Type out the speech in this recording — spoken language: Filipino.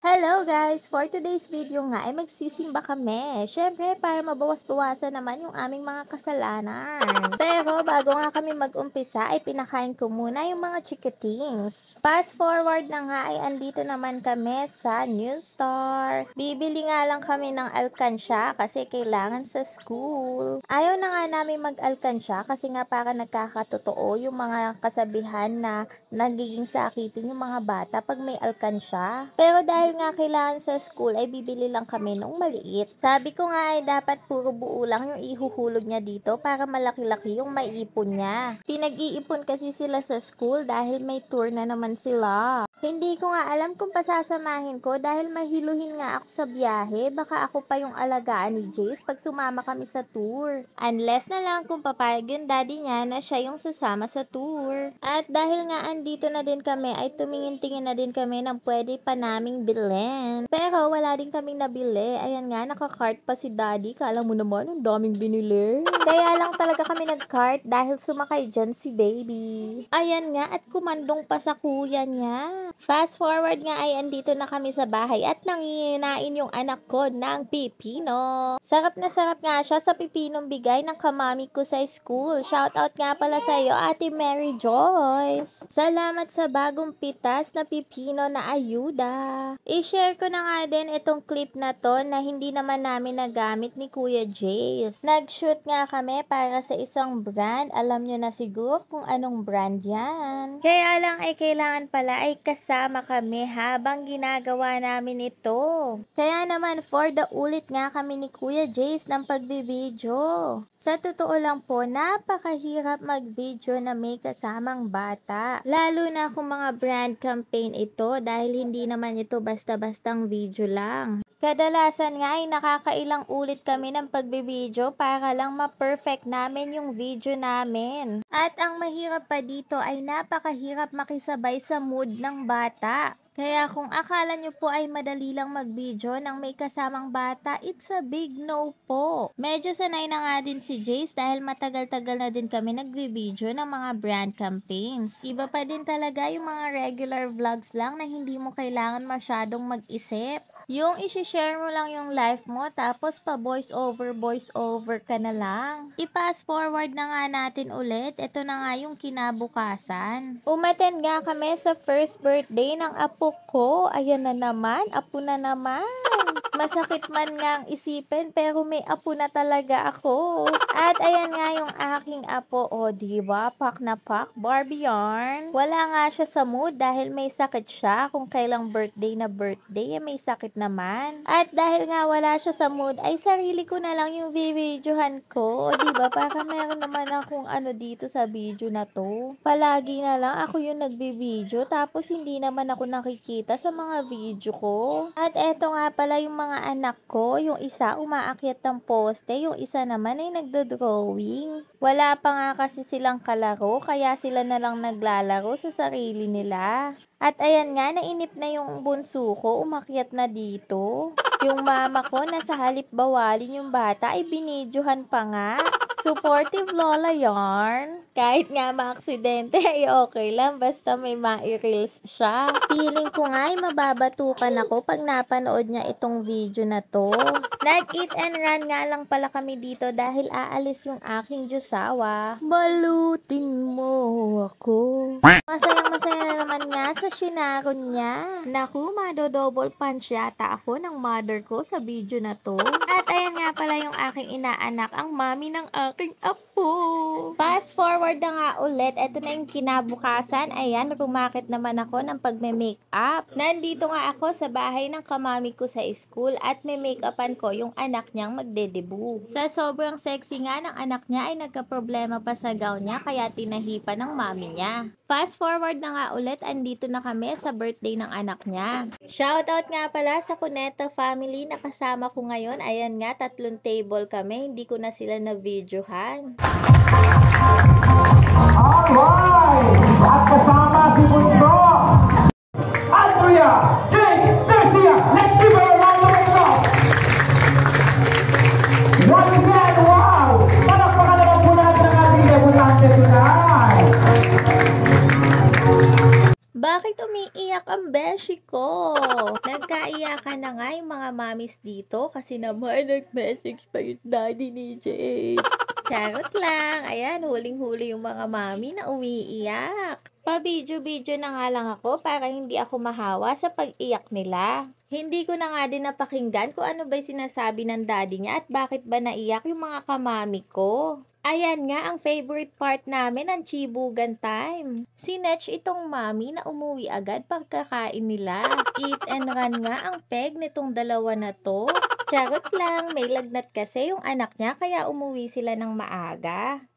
Hello guys! For today's video nga ay magsisimba kami. Syempre para mabawas-bawasan naman yung aming mga kasalanan. Pero bago nga kami mag-umpisa ay pinakain ko muna yung mga chikitings. Fast forward na nga ay andito naman kami sa New Star. Bibili nga lang kami ng alkansya kasi kailangan sa school. Ayaw na nga namin mag-alkansya kasi nga para nagkakatotoo yung mga kasabihan na nagiging sakitin yung mga bata pag may alkansya. Pero dahil nga kailangan sa school ay bibili lang kami nung maliit. Sabi ko nga ay dapat puro buo lang yung ihuhulog niya dito para malaki-laki yung maiipon niya. Pinag-iipon kasi sila sa school dahil may tour na naman sila. Hindi ko nga alam kung pasasamahin ko dahil mahiluhin nga ako sa biyahe. Baka ako pa yung alagaan ni Jace pag sumama kami sa tour. Unless na lang kung papayag yung daddy niya na siya yung sasama sa tour. At dahil nga andito na din kami ay tumingin-tingin na din kami ng pwede pa naming bilhin. Pero wala din kaming nabili. Ayan nga, nakakart pa si daddy. Kala mo naman, ang daming binili. Kaya lang talaga kami nag-cart dahil sumakay dyan si baby. Ayan nga, at kumandong pa sa kuya niya. Fast forward nga ay andito na kami sa bahay at nanginginain yung anak ko ng pipino. Sarap na sarap nga siya sa pipinong bigay ng kamami ko sa school. Shoutout nga pala sa iyo, Ate Mary Joyce. Salamat sa bagong pitas na pipino na ayuda. I-share ko na nga din itong clip na to na hindi naman namin nagamit ni Kuya Jace. Nag-shoot nga kami para sa isang brand. Alam nyo na siguro kung anong brand yan. Kaya lang ay kailangan pala ay kasama kami habang ginagawa namin ito. Kaya naman for the ulit nga kami ni Kuya Jace ng pagbibideo. Sa totoo lang po, napakahirap mag-video na may kasamang bata. Lalo na kung mga brand campaign ito dahil hindi naman ito basta-bastang video lang. Kadalasan nga ay nakakailang ulit kami ng pagbibideo para lang ma-perfect namin yung video namin. At ang mahirap pa dito ay napakahirap makisabay sa mood ng bata. Kaya kung akala nyo po ay madali lang mag-video ng may kasamang bata, it's a big no po. Medyo sanay na nga din si Jace dahil matagal-tagal na din kami nag-video ng mga brand campaigns. Iba pa din talaga yung mga regular vlogs lang na hindi mo kailangan masyadong mag-isip. Yung isi-share mo lang yung life mo tapos pa voice over ka na lang. I-pass forward na nga natin ulit. Ito na nga yung kinabukasan. Umattend nga kami sa first birthday ng apo ko. Ayan na naman, apo na naman. Masakit man nga ang isipin pero may apo na talaga ako. At ayan nga yung aking apo. O diba, pak na pak, Barbie yarn. Wala nga siya sa mood dahil may sakit siya. Kung kailang birthday na birthday, may sakit naman. At dahil nga wala siya sa mood, ay sarili ko na lang yung videohan ko. O diba, para meron naman akong ano dito sa video na to. Palagi na lang ako yung nagbibideo tapos hindi naman ako nakikita sa mga video ko. At eto nga pala yung mga anak ko, yung isa umaakyat ng poste, yung isa naman ay nagdo-drawing. Wala pa nga kasi silang kalaro, kaya sila na lang naglalaro sa sarili nila. At ayan nga, nainip na yung bunso ko, umakyat na dito. Yung mama ko, nasa halip bawalin yung bata, ay binidyohan pa nga. Supportive lola yarn. Kahit nga maaksidente ay okay lang basta may ma-reels siya. Feeling ko nga ay mababatukan ako pag napanood niya itong video na to. Nag-eat and run nga lang pala kami dito dahil aalis yung aking Diyosawa. Balutin mo ako. Masayang-masaya na naman nga sa shinaron niya. Naku, mado-double punch yata ako ng mother ko sa video na to. At ayan nga pala yung aking inaanak, ang mami ng aking apo. Fast forward na nga ulit. Ito na yung kinabukasan. Ayan, rumakit naman ako ng pagme-makeup. Nandito nga ako sa bahay ng kamami ko sa school at may make-upan ko yung anak niyang magde-debut. Sa sobrang sexy nga ng anak niya ay nagka-problema pa sa gown niya kaya tinahipan ng mami niya. Fast forward na nga ulit, andito na kami sa birthday ng anak niya. Shoutout nga pala sa Cuneta family na kasama ko ngayon. Ayan nga, 3 table kami. Hindi ko na sila na-videohan. Alright! At kasama si Bunso, Andrea J. Garcia. Let's give her a round of applause. Once again, wow! Palakpakan naman po natin ang ating debutante tonight. Bakit Bakit umiiyak ang beshi ko? Nagkaiyakan na nga yung mga mamis dito kasi naman nag-message pa yung daddy ni Jade. Charot lang. Ayan, huling-huli yung mga mami na umiiyak. Pa-video-video na nga lang ako para hindi ako mahawa sa pag-iyak nila. Hindi ko na nga din napakinggan kung ano ba yung sinasabi ng daddy niya at bakit ba naiyak yung mga kamami ko. Ayan nga ang favorite part namin ang chibugan time. Si Netch itong mami na umuwi agad pagkakain nila. Eat and run nga ang peg nitong dalawa na to. Charot lang, may lagnat kasi yung anak niya kaya umuwi sila ng maaga.